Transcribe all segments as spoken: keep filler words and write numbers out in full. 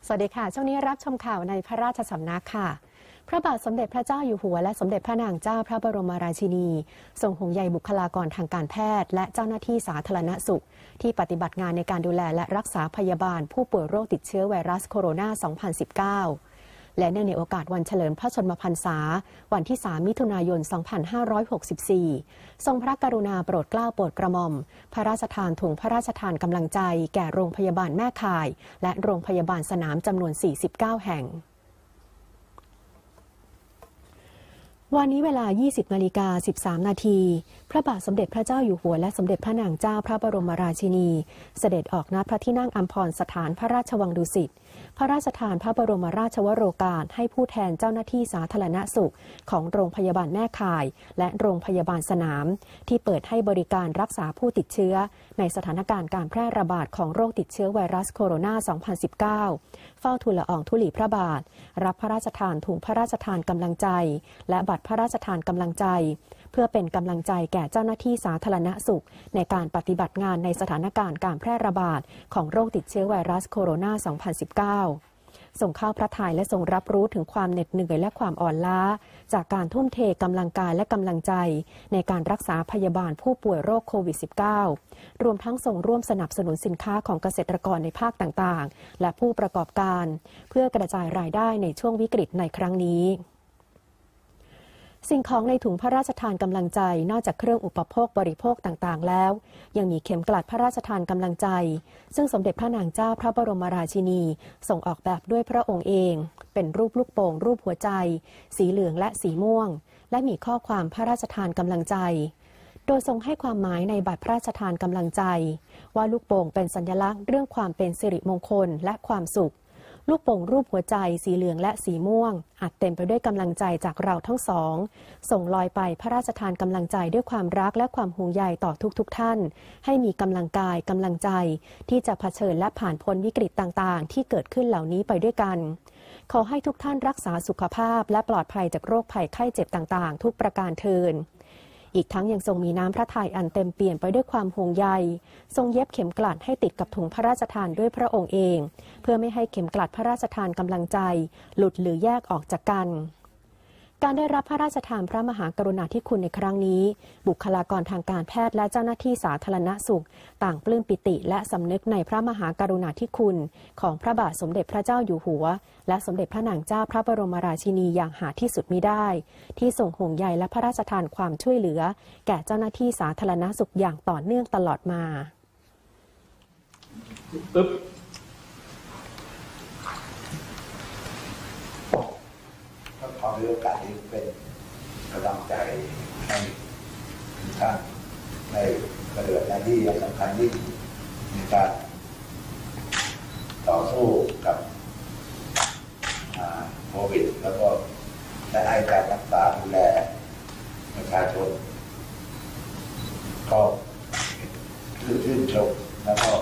สวัสดีค่ะช่วงนี้รับชมข่าวในพระราชสำนักค่ะพระบาทสมเด็จพระเจ้าอยู่หัวและสมเด็จพระนางเจ้าพระบรมราชินีทรงห่วงใยบุคลากรทางการแพทย์และเจ้าหน้าที่สาธารณสุขที่ปฏิบัติงานในการดูแลและรักษาพยาบาลผู้ป่วยโรคติดเชื้อไวรัสโคโรนา สองพันสิบเก้า และเนื่องในโอกาสวันเฉลิมพระชนมพรรษาวันที่ สาม มิถุนายน สองพันห้าร้อยหกสิบสี่ ทรงพระกรุณาโปรดเกล้าโปรดกระหม่อมพระราชทานถุงพระราชทานกำลังใจแก่โรงพยาบาลแม่ข่ายและโรงพยาบาลสนามจำนวน สี่สิบเก้า แห่งวันนี้เวลา ยี่สิบนาฬิกาสิบสามนาทีพระบาทสมเด็จพระเจ้าอยู่หัวและสมเด็จพระนางเจ้าพระบรมราชินีเสด็จออกณพระที่นั่งอัมพรสถานพระราชวังดุสิตพระราชทานพระบรมราชวโรกาสให้ผู้แทนเจ้าหน้าที่สาธารณสุขของโรงพยาบาลแม่ข่ายและโรงพยาบาลสนามที่เปิดให้บริการรักษาผู้ติดเชื้อในสถานการณ์การแพร่ระบาดของโรคติดเชื้อไวรัสโคโรนา สองพันสิบเก้า เฝ้าทูลละอองธุลีพระบาทรับพระราชทานถุงพระราชทานกำลังใจและบัตรพระราชทานกำลังใจเพื่อเป็นกำลังใจแก่เจ้าหน้าที่สาธารณสุขในการปฏิบัติงานในสถานการณ์การแพร่ระบาดของโรคติดเชื้อไวรัสโคโรนา สองพันสิบเก้า ทรงเข้าพระทัยและทรงรับรู้ถึงความเหน็ดเหนื่อยและความอ่อนล้าจากการทุ่มเทกำลังกายและกำลังใจในการรักษาพยาบาลผู้ป่วยโรคโควิด สิบเก้า รวมทั้งทรงร่วมสนับสนุนสินค้าของเกษตรกรในภาคต่างๆและผู้ประกอบการเพื่อกระจายรายได้ในช่วงวิกฤตในครั้งนี้สิ่งของในถุงพระราชทานกำลังใจนอกจากเครื่องอุปโภคบริโภคต่างๆแล้วยังมีเข็มกลัดพระราชทานกำลังใจซึ่งสมเด็จพระนางเจ้าพระบรมราชินีส่งออกแบบด้วยพระองค์เองเป็นรูปลูกโป่งรูปหัวใจสีเหลืองและสีม่วงและมีข้อความพระราชทานกำลังใจโดยทรงให้ความหมายในบัตรพระราชทานกำลังใจว่าลูกโป่งเป็นสัญลักษณ์เรื่องความเป็นสิริมงคลและความสุขลูกโป่งรูปหัวใจสีเหลืองและสีม่วงอาจเต็มไปด้วยกำลังใจจากเราทั้งสองส่งลอยไปพระราชทานกำลังใจด้วยความรักและความห่วงใยต่อทุกๆ ท, ท่านให้มีกำลังกายกำลังใจที่จะเผชิญและผ่านพ้นวิกฤตต่างๆที่เกิดขึ้นเหล่านี้ไปด้วยกันขอให้ทุกท่านรักษาสุขภาพและปลอดภัยจากโรคภัยไข้เจ็บต่างๆทุกประการเทินอีกทั้งยังทรงมีน้ำพระทัยอันเต็มเปี่ยมไปด้วยความห่วงใยทรงเย็บเข็มกลัดให้ติดกับถุงพระราชทานด้วยพระองค์เองเพื่อไม่ให้เข็มกลัดพระราชทานกำลังใจหลุดหรือแยกออกจากกันการได้รับพระราชทานพระมหากรุณาธิคุณในครั้งนี้บุคลากรทางการแพทย์และเจ้าหน้าที่สาธารณสุขต่างปลื้มปิติและสำนึกในพระมหากรุณาธิคุณของพระบาทสมเด็จพระเจ้าอยู่หัวและสมเด็จพระนางเจ้าพระบรมราชินีอย่างหาที่สุดมิได้ที่ทรงห่วงใยและพระราชทานความช่วยเหลือแก่เจ้าหน้าที่สาธารณสุขอย่างต่อเนื่องตลอดมาปึ๊บขอมีโอกาสนี้เป็นกำลังใจให้ทุกท่านในปฏิบัติหน้าที่อย่างสำคัญยิ่งในการต่อสู้กับโควิดแล้วก็ได้ให้การรักษาดูแลประชาชนก็ชื่นชมแล้วก็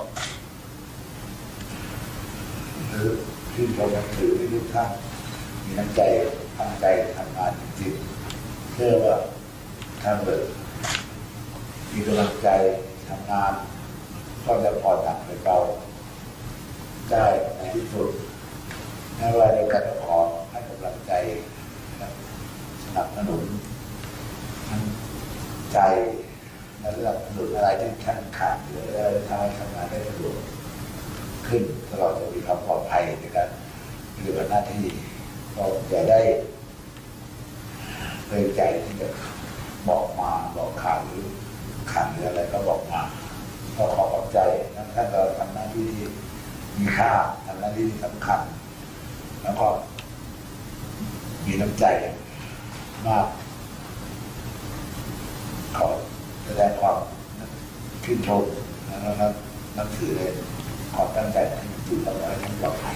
ชื่นชมนักสื่อทุกท่านมีน้ำใจตั้งใจทำงานจริงๆเชื่อว่าท่านเลยมีกำลังใจทำงานก็จะพอหนักไปเบาได้ในที่สุดในเวลาเดียวกันก็ขอให้กำลังใจสนับสนุนทั้งใจและเรื่องสนุนอะไรที่ท่านขาดหรืออะไรที่ทำให้ทำงานได้สะดวกขึ้นตลอดจะมีความปลอดภัยในการปฏิบัติหน้าที่ก็จะได้เตือนใจที่จะบอกมาบอกข่าวหรือข่าวหรืออะไรก็บอกมาก็ขอขอบใจนะท่านเราทำหน้าที่ที่มีค่าทำหน้าที่ที่สำคัญแล้วก็มีน้ำใจมากขอแสดงความชื่นชมนะครับนับถือเลยขอตั้งใจที่อยู่ต่อไปทั้งปลอดภัย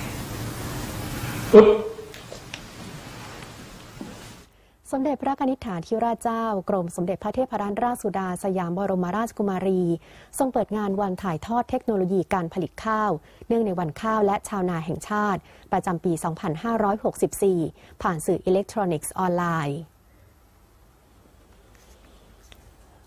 สมเด็จพระกนิษฐาธิราชเจ้ากรมสมเด็จพระเทพรัตนราชสุดาสยามบรมราชกุมารีทรงเปิดงานวันถ่ายทอดเทคโนโลยีการผลิตข้าวเนื่องในวันข้าวและชาวนาแห่งชาติประจำปี สองพันห้าร้อยหกสิบสี่ ผ่านสื่ออิเล็กทรอนิกส์ออนไลน์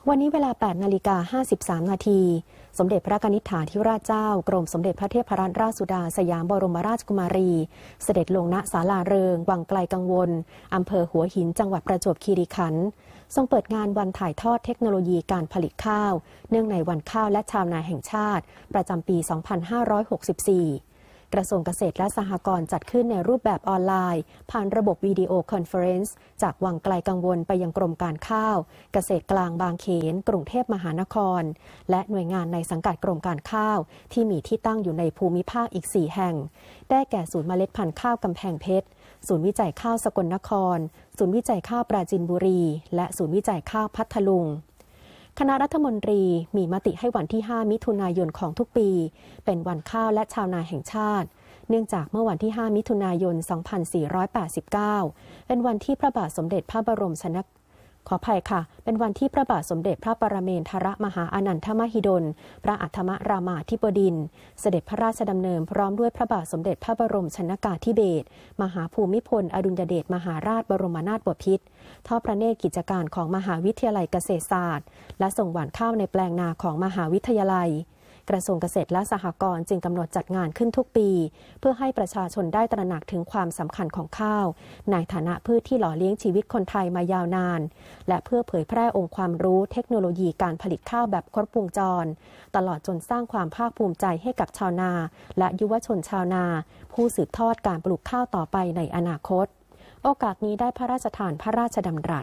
วันนี้เวลา แปดนาฬิกาห้าสิบสาม นาทีสมเด็จพระกนิษฐาธิราชเจ้ากรมสมเด็จพระเทพรัตนราชสุดาสยามบรมราชกุมารีเสด็จลงณศาลาเริงวังไกลกังวลอำเภอหัวหินจังหวัดประจวบคีรีขันธ์ทรงเปิดงานวันถ่ายทอดเทคโนโลยีการผลิตข้าวเนื่องในวันข้าวและชาวนาแห่งชาติประจำปี สองพันห้าร้อยหกสิบสี่กระทรวงเกษตรและสหกรณ์จัดขึ้นในรูปแบบออนไลน์ผ่านระบบวิดีโอคอนเฟอเรนซ์จากวังไกลกังวลไปยังกรมการข้าวเกษตรกลางบางเขนกรุงเทพมหานครและหน่วยงานในสังกัดกรมการข้าวที่มีที่ตั้งอยู่ในภูมิภาคอีกสี่แห่งได้แก่ศูนย์เมล็ดพันธุ์ข้าวกำแพงเพชรศูนย์วิจัยข้าวสกลนครศูนย์วิจัยข้าวปราจีนบุรีและศูนย์วิจัยข้าวพัทลุงคณะรัฐมนตรีมีมติให้วันที่ห้ามิถุนายนของทุกปีเป็นวันข้าวและชาวนาแห่งชาติเนื่องจากเมื่อวันที่ห้ามิถุนายนสองพันสี่ร้อยแปดสิบเก้าเป็นวันที่พระบาทสมเด็จพระบรมชนกขออภัยค่ะเป็นวันที่พระบาทสมเด็จพระปรเมนทรมหาอนันทมหิดลพระอัฏฐมรามาธิบดินทร์เสด็จพระราชดำเนินพร้อมด้วยพระบาทสมเด็จพระบรมชนกาธิเบศรมหาภูมิพลอดุลยเดชมหาราชบรมนาถบพิตรทอดพระเนตรกิจการของมหาวิทยาลัยเกษตรศาสตร์และส่งหว่านข้าวในแปลงนาของมหาวิทยาลัยกระทรวงเกษตรและสหกรณ์จึงกำหนดจัดงานขึ้นทุกปีเพื่อให้ประชาชนได้ตระหนักถึงความสำคัญของข้าวในฐานะพืชที่หล่อเลี้ยงชีวิตคนไทยมายาวนานและเพื่อเผยแพร่องค์ความรู้เทคโนโลยีการผลิตข้าวแบบครบวงจรตลอดจนสร้างความภาคภูมิใจให้กับชาวนาและยุวชนชาวนาผู้สืบทอดการปลูกข้าวต่อไปในอนาคตโอกาสนี้ได้พระราชทานพระราชดำรัส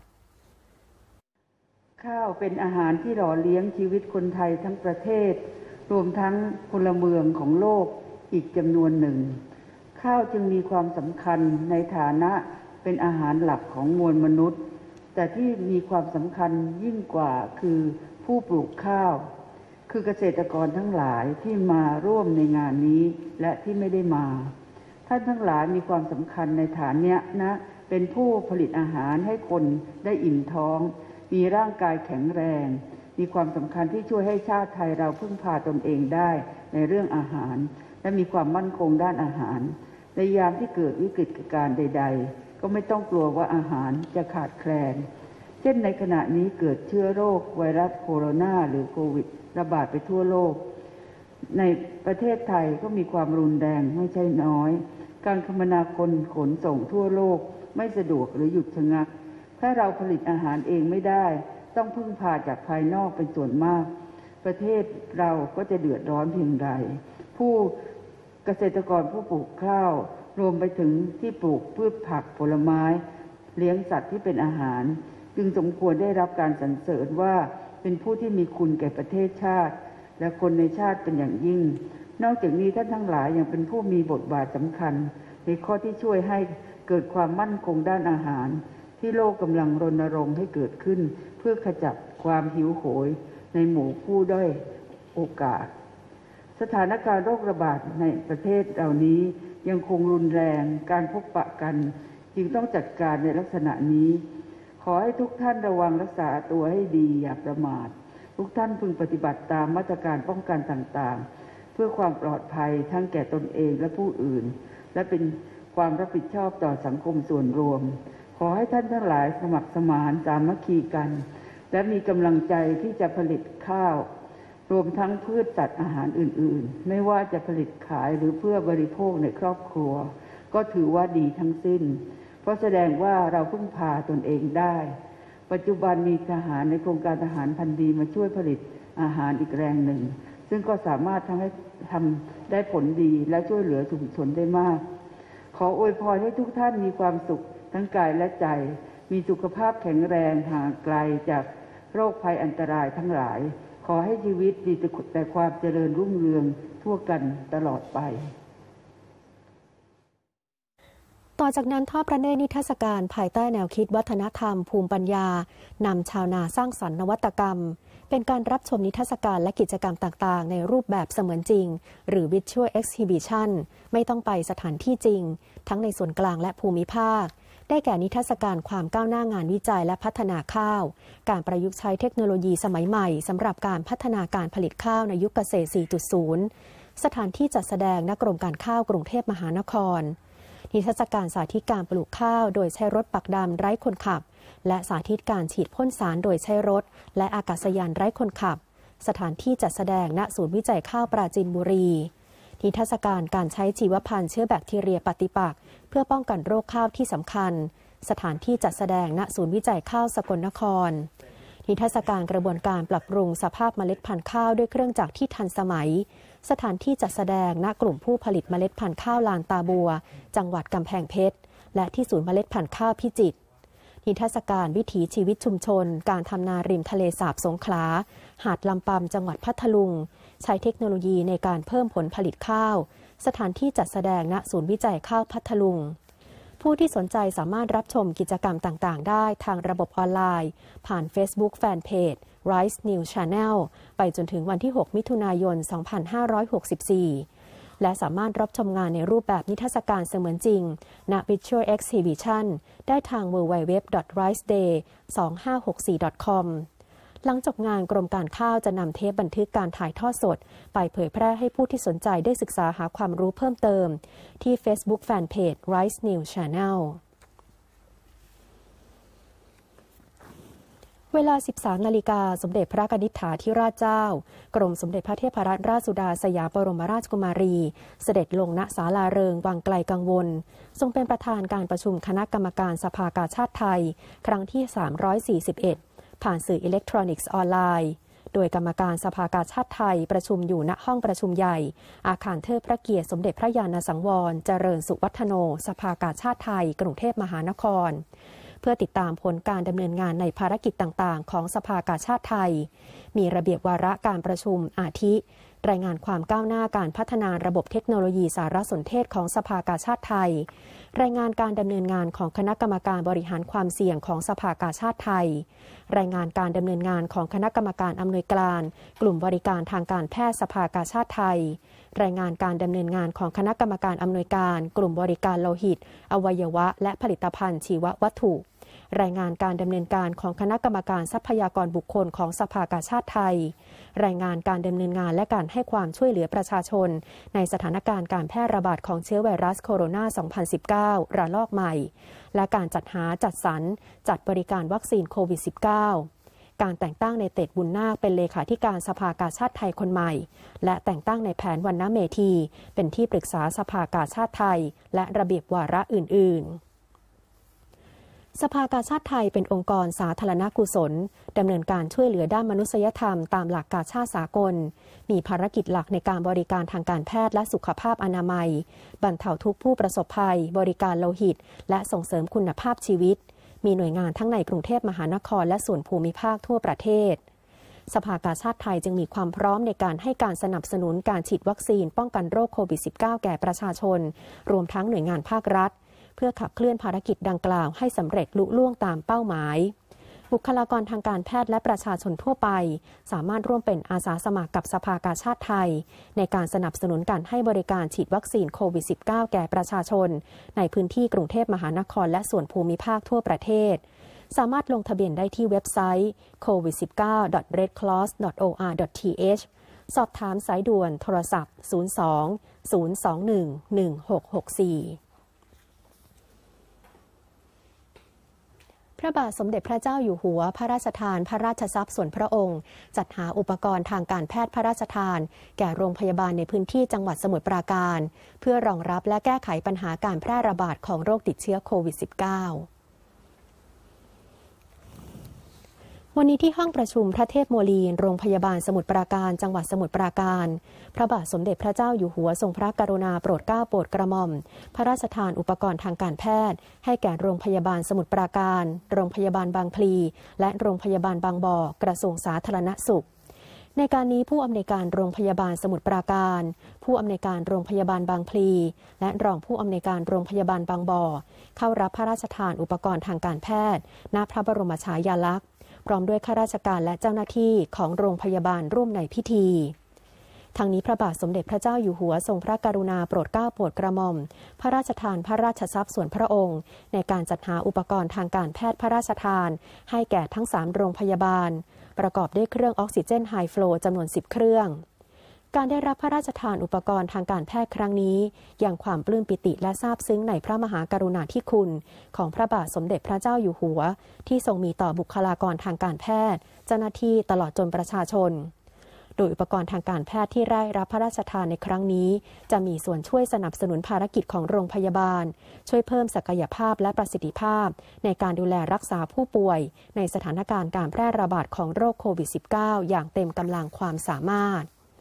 ข้าวเป็นอาหารที่หล่อเลี้ยงชีวิตคนไทยทั้งประเทศรวมทั้งพลเมืองของโลกอีกจำนวนหนึ่งข้าวจึงมีความสำคัญในฐานะเป็นอาหารหลักของมวลมนุษย์แต่ที่มีความสำคัญยิ่งกว่าคือผู้ปลูกข้าวคือเกษตรกรทั้งหลายที่มาร่วมในงานนี้และที่ไม่ได้มาท่านทั้งหลายมีความสำคัญในฐานะนะเป็นผู้ผลิตอาหารให้คนได้อิ่มท้องมีร่างกายแข็งแรงมีความสำคัญที่ช่วยให้ชาติไทยเราพึ่งพาตนเองได้ในเรื่องอาหารและมีความมั่นคงด้านอาหารในยามที่เกิดวิกฤตการณ์ใดๆก็ไม่ต้องกลัวว่าอาหารจะขาดแคลนเช่นในขณะนี้เกิดเชื้อโรคไวรัสโคโรนาหรือโควิดระบาดไปทั่วโลกในประเทศไทยก็มีความรุนแรงไม่ใช่น้อยการคมนาคมขนส่งทั่วโลกไม่สะดวกหรือหยุดชะงักถ้าเราผลิตอาหารเองไม่ได้ต้องพึ่งพาจากภายนอกเป็นส่วนมากประเทศเราก็จะเดือดร้อนเพียงใดผู้เกษตรกรผู้ปลูกข้าวรวมไปถึงที่ปลูกพืชผักผลไม้เลี้ยงสัตว์ที่เป็นอาหารจึงสมควรได้รับการสรรเสริญว่าเป็นผู้ที่มีคุณแก่ประเทศชาติและคนในชาติเป็นอย่างยิ่งนอกจากนี้ท่านทั้งหลายยังเป็นผู้มีบทบาทสำคัญในข้อที่ช่วยให้เกิดความมั่นคงด้านอาหารที่โลกกำลังรณรงค์ให้เกิดขึ้นเพื่อขจัดความหิวโหยในหมู่ผู้ด้อยโอกาสสถานการณ์โรคระบาดในประเทศเหล่านี้ยังคงรุนแรงการพบปะกันจึงต้องจัดการในลักษณะนี้ขอให้ทุกท่านระวังรักษาตัวให้ดีอย่าประมาททุกท่านพึงปฏิบัติตามมาตรการป้องกันต่างๆเพื่อความปลอดภัยทั้งแก่ตนเองและผู้อื่นและเป็นความรับผิดชอบต่อสังคมส่วนรวมขอให้ท่านทั้งหลายสมัครสมานสามัคคีกันและมีกำลังใจที่จะผลิตข้าวรวมทั้งพืชสัตว์อาหารอื่นๆไม่ว่าจะผลิตขายหรือเพื่อบริโภคในครอบครัวก็ถือว่าดีทั้งสิ้นเพราะแสดงว่าเราพึ่งพาตนเองได้ปัจจุบันมีทหารในโครงการทหารพันธุ์ดีมาช่วยผลิตอาหารอีกแรงหนึ่งซึ่งก็สามารถทำให้ทำได้ผลดีและช่วยเหลือชุมชนได้มากขออวยพรให้ทุกท่านมีความสุขทั้งกายและใจมีสุขภาพแข็งแรงห่างไกลจากโรคภัยอันตรายทั้งหลายขอให้ชีวิตมีแต่ความเจริญรุ่งเรืองทั่วกันตลอดไปต่อจากนั้นทอดพระเนตรนิทรรศการภายใต้แนวคิดวัฒนธรรมภูมิปัญญานำชาวนาสร้างสรรค์นวัตกรรมเป็นการรับชมนิทรรศการและกิจกรรมต่างๆในรูปแบบเสมือนจริงหรือ Virtual Exhibition ไม่ต้องไปสถานที่จริงทั้งในส่วนกลางและภูมิภาคได้แก่นิทรรศการความก้าวหน้างานวิจัยและพัฒนาข้าวการประยุกต์ใช้เทคโนโลยีสมัยใหม่สำหรับการพัฒนาการผลิตข้าวในยุคเกษตร สี่จุดศูนย์ สถานที่จัดแสดงณกรมการข้าวกรุงเทพมหานครนิทรรศการสาธิตการปลูกข้าวโดยใช้รถปักดำไร้คนขับและสาธิตการฉีดพ่นสารโดยใช้รถและอากาศยานไร้คนขับสถานที่จัดแสดงณศูนย์วิจัยข้าวปราจีนบุรีนิทรรศการการใช้ชีวพันธุ์เชื้อแบคทีเรียปฏิปักษ์เพื่อป้องกันโรคข้าวที่สำคัญสถานที่จัดแสดงณศูนย์วิจัยข้าวสกลนครนิทรรศการกระบวนการปรับปรุงสภาพเมล็ดพันธุ์ข้าวด้วยเครื่องจักรที่ทันสมัยสถานที่จัดแสดงณกลุ่มผู้ผลิตเมล็ดพันธุ์ข้าวลานตาบัวจังหวัดกำแพงเพชรและที่ศูนย์เมล็ดพันธุ์ข้าวพิจิตรนิทรรศการวิถีชีวิตชุมชนการทำนาริมทะเลสาบสงขลาหาดลำปำจังหวัดพัทลุงใช้เทคโนโลยีในการเพิ่มผลผลิตข้าวสถานที่จัดแสดงณศูนย์วิจัยข้าวพัทลุงผู้ที่สนใจสามารถรับชมกิจกรรมต่างๆได้ทางระบบออนไลน์ผ่าน Facebook Fanpage Rice News Channel ไปจนถึงวันที่หกมิถุนายนสองพันห้าร้อยหกสิบสี่และสามารถรับชมงานในรูปแบบนิทรรศการเสมือนจริงณ Visual Exhibition ได้ทาง ดับเบิลยู ดับเบิลยู ดับเบิลยู ดอท ไรซ์ เดย์ สองห้าหกสี่ ดอท คอม หลังจบงานกรมการข้าวจะนำเทปบันทึกการถ่ายทอดสดไปเผยแพร่ให้ผู้ที่สนใจได้ศึกษาหาความรู้เพิ่มเติมที่ Facebook Fanpage Rice News Channelเวลา สิบสามนาฬิกาสมเด็จพระกนิษฐาธิราชเจ้ากรมสมเด็จพระเทพรัตนราชสุดาสยามบรมราชกุมารีเสด็จลงณศาลาเริงวังไกลกังวลทรงเป็นประธานการประชุมคณะกรรมการสภากาชาดไทยครั้งที่สามร้อยสี่สิบเอ็ดผ่านสื่ออิเล็กทรอนิกส์ออนไลน์โดยกรรมการสภากาชาดไทยประชุมอยู่ณห้องประชุมใหญ่อาคารเทิดพระเกียรติสมเด็จพระญาณสังวรเจริญสุวัฒโนสภากาชาดไทยกรุงเทพมหานครเพื่อติดตามผลการดำเนินงานในภารกิจต่างๆของสภากาชาดไทยมีระเบียบวาระการประชุมอาทิรายงานความก้าวหน้าการพัฒนาระบบเทคโนโลยีสารสนเทศของสภากาชาดไทยรายงานการดำเนินงานของคณะกรรมการบริหารความเสี่ยงของสภากาชาดไทยรายงานการดำเนินงานของคณะกรรมการอำนวยการกลุ่มบริการทางการแพทย์สภากาชาดไทยรายงานการดำเนินงานของคณะกรรมการอำนวยการกลุ่มบริการโลหิตอวัยวะและผลิตภัณฑ์ชีววัตถุรายงานการดำเนินการของคณะกรรมการทรัพยากรบุคคลของสภากาชาดไทยรายงานการดำเนินงานและการให้ความช่วยเหลือประชาชนในสถานการณ์การแพร่ระบาดของเชื้อไวรัสโคโรนา สองพันสิบเก้า ระลอกใหม่และการจัดหาจัดสรรจัดบริการวัคซีนโควิด สิบเก้า การแต่งตั้งในเตชบุญนาคเป็นเลขาธิการสภากาชาดไทยคนใหม่และแต่งตั้งในแผนวรรณเมธีเป็นที่ปรึกษาสภากาชาดไทยและระเบียบวาระอื่นๆสภากาชาดไทยเป็นองค์กรสาธารณกุศลดำเนินการช่วยเหลือด้านมนุษยธรรมตามหลักกาชาดสากลมีภารกิจหลักในการบริการทางการแพทย์และสุขภาพอนามัยบรรเทาทุกข์ผู้ประสบภัยบริการโลหิตและส่งเสริมคุณภาพชีวิตมีหน่วยงานทั้งในกรุงเทพมหานครและส่วนภูมิภาคทั่วประเทศสภากาชาดไทยจึงมีความพร้อมในการให้การสนับสนุนการฉีดวัคซีนป้องกันโรคโควิด สิบเก้า แก่ประชาชนรวมทั้งหน่วยงานภาครัฐเพื่อขับเคลื่อนภารกิจดังกล่าวให้สำเร็จลุล่วงตามเป้าหมายบุคลากรทางการแพทย์และประชาชนทั่วไปสามารถร่วมเป็นอาสาสมัครกับสภากาชาดไทยในการสนับสนุนการให้บริการฉีดวัคซีนโควิด สิบเก้า แก่ประชาชนในพื้นที่กรุงเทพมหานครและส่วนภูมิภาคทั่วประเทศสามารถลงทะเบียนได้ที่เว็บไซต์ โควิดสิบเก้า ดอท เรดครอส ดอท โอ อาร์ ดอท ที เอช สอบถามสายด่วนโทรศัพท์ ศูนย์ สอง ศูนย์ สอง หนึ่ง หนึ่ง หก หก สี่พระบาทสมเด็จพระเจ้าอยู่หัวพระราชทานพระราชทรัพย์ส่วนพระองค์จัดหาอุปกรณ์ทางการแพทย์พระราชทานแก่โรงพยาบาลในพื้นที่จังหวัดสมุทรปราการเพื่อรองรับและแก้ไขปัญหาการแพร่ระบาดของโรคติดเชื้อโควิด สิบเก้า วันนี้ที่ห้องประชุมพระเทพโมลีนโรงพยาบาลสมุทรปราการจังหวัดสมุทรปราการพระบาทสมเด็จพระเจ้าอยู่หัวทรงพระกรุณาโปรดเกล้าโปรดกระหม่อมพระราชทานอุปกรณ์ทางการแพทย์ให้แก่โรงพยาบาลสมุทรปราการโรงพยาบาลบางพลีและโรงพยาบาลบางบ่อกระทรวงสาธารณสุขในการนี้ผู้อำนวยการโรงพยาบาลสมุทรปราการผู้อำนวยการโรงพยาบาลบางพลีและรองผู้อำนวยการโรงพยาบาลบางบ่อเข้ารับพระราชทานอุปกรณ์ทางการแพทย์ณพระบรมฉายาลักษณ์พร้อมด้วยข้าราชการและเจ้าหน้าที่ของโรงพยาบาลร่วมในพิธีทางนี้พระบาทสมเด็จพระเจ้าอยู่หัวทรงพระกรุณาโปรดเกล้าโปรดกระหม่อมพระราชทานพระราชทรัพย์ส่วนพระองค์ในการจัดหาอุปกรณ์ทางการแพทย์พระราชทานให้แก่ทั้งสามโรงพยาบาลประกอบด้วยเครื่องออกซิเจนไฮฟลูจำนวนสิบเครื่องการได้รับพระราชทานอุปกรณ์ทางการแพทย์ครั้งนี้ยังความปลื้มปิติและซาบซึ้งในพระมหากรุณาธิคุณของพระบาทสมเด็จพระเจ้าอยู่หัวที่ทรงมีต่อบุคลากรทางการแพทย์เจ้าหน้าที่ตลอดจนประชาชนโดยอุปกรณ์ทางการแพทย์ที่ได้รับพระราชทานในครั้งนี้จะมีส่วนช่วยสนับสนุนภารกิจของโรงพยาบาลช่วยเพิ่มศักยภาพและประสิทธิภาพในการดูแลรักษาผู้ป่วยในสถานการณ์การแพร่ระบาดของโรคโควิด สิบเก้า อย่างเต็มกำลังความสามารถ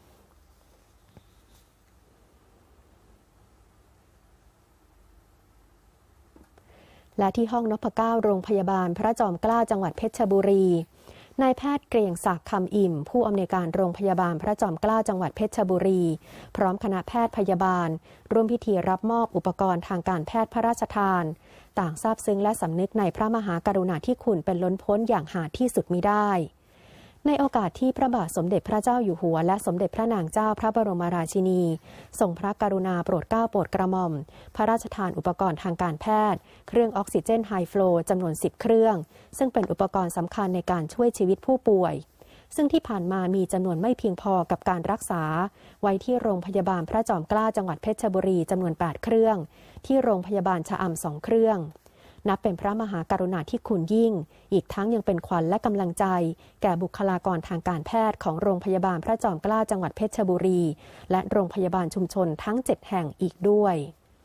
และที่ห้องนพเก้าโรงพยาบาลพระจอมเกล้าจังหวัดเพชรบุรีนายแพทย์เกรียงศักดิ์คำอิ่มผู้อำนวยการโรงพยาบาลพระจอมเกล้าจังหวัดเพชรบุรีพร้อมคณะแพทย์พยาบาลร่วมพิธีรับมอบอุปกรณ์ทางการแพทย์พระราชทานต่างซาบซึ้งและสำนึกในพระมหากรุณาธิคุณเป็นล้นพ้นอย่างหาที่สุดมิได้ในโอกาสที่พระบาทสมเด็จพระเจ้าอยู่หัวและสมเด็จพระนางเจ้าพระบรมราชินีทรงพระกรุณาโปรดเกล้าโปรดกระหม่อมพระราชทานอุปกรณ์ทางการแพทย์เครื่องออกซิเจนไฮฟลูจำนวนสิบเครื่องซึ่งเป็นอุปกรณ์สำคัญในการช่วยชีวิตผู้ป่วยซึ่งที่ผ่านมามีจำนวนไม่เพียงพอกับการรักษาไว้ที่โรงพยาบาลพระจอมเกล้าจังหวัดเพชรบุรีจำนวนแปดเครื่องที่โรงพยาบาลชะอำสองเครื่องนับเป็นพระมหากรุณาธิคุณยิ่งอีกทั้งยังเป็นขวัญและกำลังใจแก่บุคลากรทางการแพทย์ของโรงพยาบาลพระจอมเกล้าจังหวัดเพชรบุรีและโรงพยาบาลชุมชนทั้งเจ็ดแห่งอีกด้วย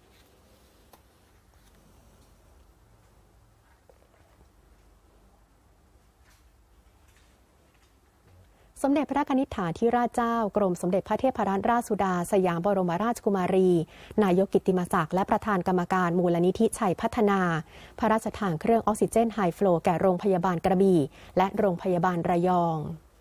สมเด็จพระนิธิฐาธิราชเจ้ากรมสมเด็จพระเทพรัตนราชสุดาสยามบรมราชกุมารีนายกกิตติมศักดิ์และประธานกรรมการมูลนิธิชัยพัฒนาพระราชทานเครื่องออกซิเจนไฮฟลูแก่โรงพยาบาลกระบี่และโรงพยาบาลระยอง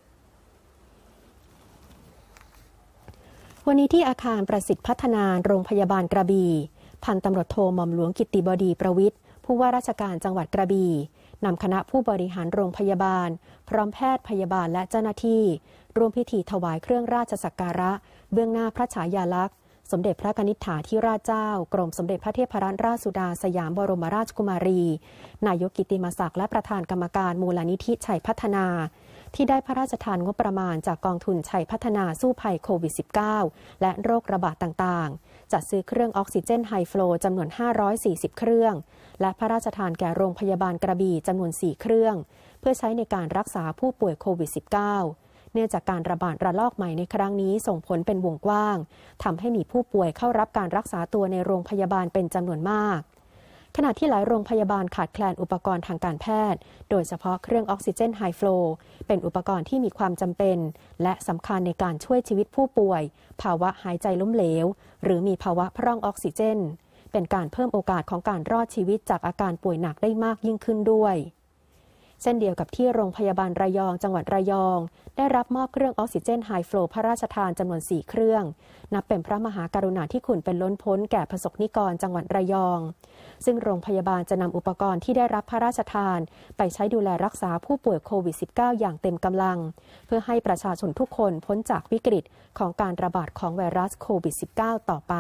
วันนี้ที่อาคารประสิทธิ์พัฒนาโรงพยาบาลกระบี่พันตำรวจโทหม่อมหลวงกิตติบดีประวิตรผู้ว่าราชการจังหวัดกระบี่นำคณะผู้บริหารโรงพยาบาลพร้อมแพทย์พยาบาลและเจ้าหน้าที่ร่วมพิธีถวายเครื่องราชสักการะเบื้องหน้าพระฉายาลักษณ์สมเด็จพระนิธิฐาธิราชเจ้ากรมสมเด็จพระเทพรัตนราชสุดาสยามบรมราชกุมารีนายกกิตติมศักดิ์และประธานกรรมการมูลนิธิชัยพัฒนาที่ได้พระราชทานงบประมาณจากกองทุนชัยพัฒนาสู้ภัยโควิด สิบเก้า และโรคระบาดต่างๆจัดซื้อเครื่องออกซิเจนไฮฟลูจำนวนห้าร้อยสี่สิบเครื่องและพระราชทานแก่โรงพยาบาลกระบี่จำนวนสี่เครื่องเพื่อใช้ในการรักษาผู้ป่วยโควิด สิบเก้า เนื่องจากการระบาดระลอกใหม่ในครั้งนี้ส่งผลเป็นวงกว้างทำให้มีผู้ป่วยเข้ารับการรักษาตัวในโรงพยาบาลเป็นจำนวนมากขณะที่หลายโรงพยาบาลขาดแคลนอุปกรณ์ทางการแพทย์โดยเฉพาะเครื่องออกซิเจนไฮฟลูเป็นอุปกรณ์ที่มีความจำเป็นและสำคัญในการช่วยชีวิตผู้ป่วยภาวะหายใจล้มเหลวหรือมีภาวะพร่องออกซิเจนเป็นการเพิ่มโอกาสของการรอดชีวิตจากอาการป่วยหนักได้มากยิ่งขึ้นด้วยเช่นเดียวกับที่โรงพยาบาลระยองจังหวัดระยองได้รับมอบเครื่องออกซิเจนไฮฟลูพระราชทานจำนวนสี่เครื่องนับเป็นพระมหากรุณาธิคุณเป็นล้นพ้นแก่ประสบนิกรจังหวัดระยองซึ่งโรงพยาบาลจะนำอุปกรณ์ที่ได้รับพระราชทานไปใช้ดูแลรักษาผู้ป่วยโควิด สิบเก้า อย่างเต็มกำลังเพื่อให้ประชาชนทุกคนพ้นจากวิกฤตของการระบาดของไวรัสโควิด สิบเก้า ต่อไป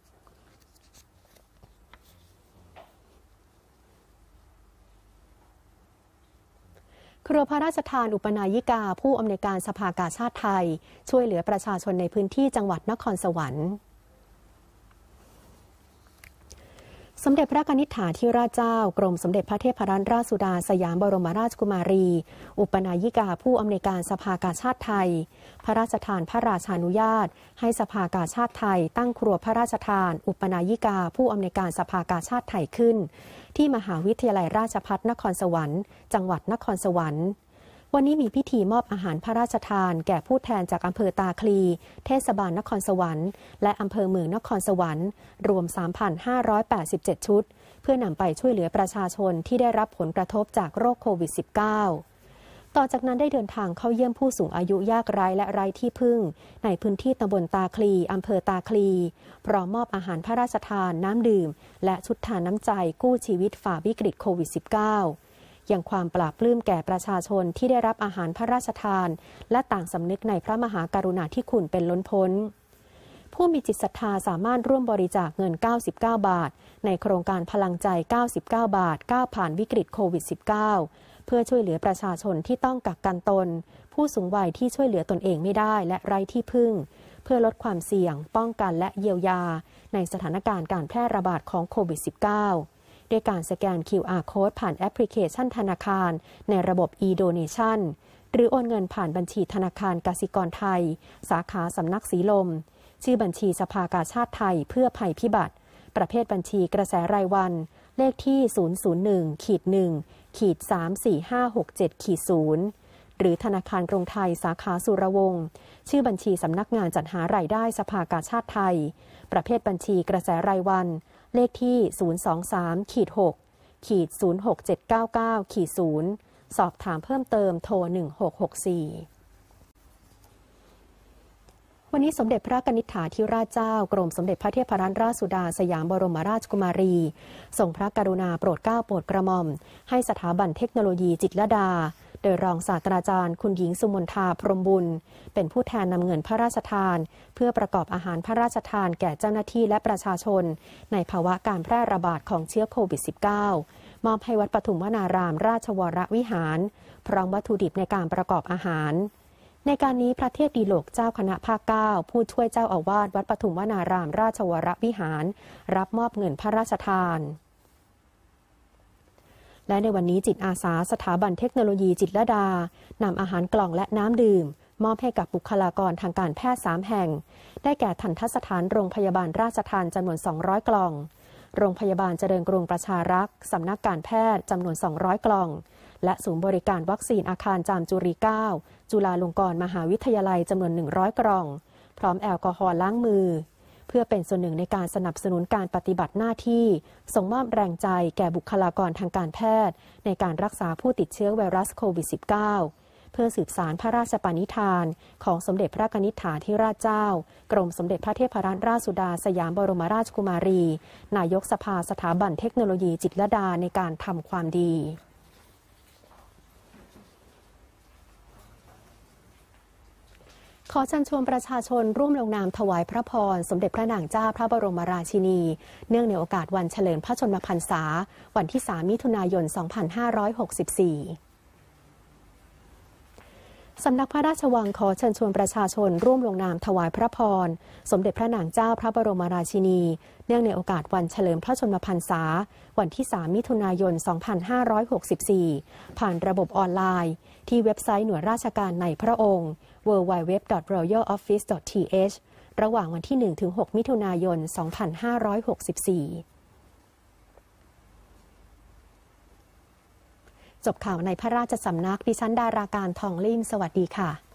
ครัวพระราชทานอุปนายิกาผู้อำนวยการสภากาชาดไทยช่วยเหลือประชาชนในพื้นที่จังหวัดนครสวรรค์สมเด็จพระนิธิฐาธิราชเจ้ากรมสมเด็จพระเทพรัตนราชสุดาสยามบรมราชกุมารีอุปนายิกาผู้อำนวยการสภากาชาดไทยพระราชทานพระราชานุญาตให้สภากาชาดไทยตั้งครัวพระราชทานอุปนายิกาผู้อำนวยการสภากาชาดไทยขึ้นที่มหาวิทยาลัยราชภัฏนครสวรรค์จังหวัดนครสวรรค์วันนี้มีพิธีมอบอาหารพระราชทานแก่ผู้แทนจากอำเภอตาคลีเทศบาลนครสวรรค์และอำเภอเมืองนครสวรรค์รวม สามพันห้าร้อยแปดสิบเจ็ด ชุดเพื่อนำไปช่วยเหลือประชาชนที่ได้รับผลกระทบจากโรคโควิด สิบเก้า ต่อจากนั้นได้เดินทางเข้าเยี่ยมผู้สูงอายุยากไร้และไร้ที่พึ่งในพื้นที่ตำบลตาคลีอำเภอตาคลีพร้อมมอบอาหารพระราชทานน้ำดื่มและชุดทานน้ำใจกู้ชีวิตฝ่าวิกฤตโควิด สิบเก้ายังความปลาบปลื้มแก่ประชาชนที่ได้รับอาหารพระราชทานและต่างสำนึกในพระมหากรุณาธิคุณเป็นล้นพ้นผู้มีจิตศรัทธาสามารถร่วมบริจาคเงินเก้าสิบเก้าบาทในโครงการพลังใจเก้าสิบเก้าบาทก้าวผ่านวิกฤตโควิด สิบเก้า เพื่อช่วยเหลือประชาชนที่ต้องกักกันตนผู้สูงวัยที่ช่วยเหลือตนเองไม่ได้และไร้ที่พึ่งเพื่อลดความเสี่ยงป้องกันและเยียวยาในสถานการณ์การแพร่ระบาดของโควิด สิบเก้า ด้วยการสแกน คิว อาร์ Code ผ่านแอปพลิเคชันธนาคารในระบบ e-donation หรือโอนเงินผ่านบัญชีธนาคารกสิกรไทยสาขาสำนักสีลมชื่อบัญชีสภากาชาดไทยเพื่อภัยพิบัติประเภทบัญชีกระแสรายวันเลขที่ ศูนย์ ศูนย์ หนึ่ง หนึ่ง สาม สี่ ห้า หก เจ็ด ศูนย์ หรือธนาคารกรุงไทยสาขาสุรวงศ์ชื่อบัญชีสำนักงานจัดหารายได้สภากาชาดไทยประเภทบัญชีกระแสรายวันเลขที่ ศูนย์ สอง สาม หก ศูนย์ หก เจ็ด เก้า เก้า ศูนย์ สอบถามเพิ่มเติมโทร หนึ่ง หก หก สี่ วันนี้สมเด็จพระกนิษฐาธิราชเจ้ากรมสมเด็จพระเทพรัตนราชสุดาสยามบรมราชกุมารีทรงพระกรุณาโปรดเกล้าโปรดกระหม่อมให้สถาบันเทคโนโลยีจิตรลดาโดยรองศาสตราจารย์คุณหญิงสุมนทาพรหมบุญเป็นผู้แทนนำเงินพระราชทานเพื่อประกอบอาหารพระราชทานแก่เจ้าหน้าที่และประชาชนในภาวะการแพร่ระบาดของเชื้อโควิด สิบเก้า มอบให้วัดปฐุมวนารามราชวรวิหารพร้อมวัตถุดิบในการประกอบอาหารในการนี้พระเทพดีโลกเจ้าคณะภาคเก้าผู้ช่วยเจ้าอาวาสวัดปฐุมวนารามราชวรวิหารรับมอบเงินพระราชทานและในวันนี้จิตอาสาสถาบันเทคโนโลยีจิตรลดานำอาหารกล่องและน้ำดื่มมอบให้กับบุคลากรทางการแพทย์สามแห่งได้แก่ทันตสถานโรงพยาบาลราชทัณฑ์จำนวนสองร้อยกล่องโรงพยาบาลเจริญกรุงประชารักษ์สำนักการแพทย์จำนวนสองร้อยกล่องและศูนย์บริการวัคซีนอาคารจามจุรีเก้าจุฬาลงกรณ์มหาวิทยาลัยจำนวนหนึ่งร้อยกล่องพร้อมแอลกอฮอล์ล้างมือเพื่อเป็นส่วนหนึ่งในการสนับสนุนการปฏิบัติหน้าที่ส่งมอบแรงใจแก่บุคลากรทางการแพทย์ในการรักษาผู้ติดเชื้อไวรัสโควิด สิบเก้า เพื่อสืบสานพระราชปณิธานของสมเด็จพระกนิษฐาธิราชเจ้ากรมสมเด็จพระเทพรัตนราชสุดาสยามบรมราชกุมารีนายกสภาสถาบันเทคโนโลยีจิตรลดาในการทำความดีขอเชิญชวนประชาชนร่วมลงนามถวายพระพรสมเด็จพระนางเจ้าพระบรมราชินีเนื่องในโอกาสวันเฉลิมพระชนมพรรษาวันที่สามมิถุนายนสองพันห้าร้อยหกสิบสี่สำนักพระราชวังขอเชิญชวนประชาชนร่วมลงนามถวายพระพรสมเด็จพระนางเจ้าพระบรมราชินีเนื่องในโอกาสวันเฉลิมพระชนมพรรษาวันที่สามมิถุนายนสองพันห้าร้อยหกสิบสี่ผ่านระบบออนไลน์ที่เว็บไซต์หน่วยราชการในพระองค์ ดับเบิลยู ดับเบิลยู ดับเบิลยู ดอท รอยัล ออฟฟิศ ดอท ที เอช ระหว่างวันที่ หนึ่งถึงหก มิถุนายน สองพันห้าร้อยหกสิบสี่จบข่าวในพระราชสำนักดิฉันดาราการทองลิ่มสวัสดีค่ะ